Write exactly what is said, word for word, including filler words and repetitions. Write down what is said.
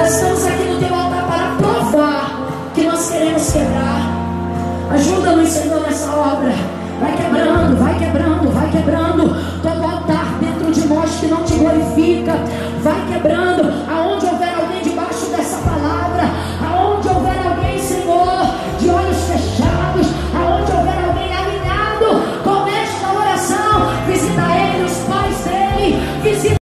Nós estamos aqui no teu altar para provar que nós queremos quebrar. Ajuda-nos, Senhor, nessa obra. Vai quebrando, vai quebrando, vai quebrando todo altar dentro de nós que não te glorifica. Vai quebrando aonde houver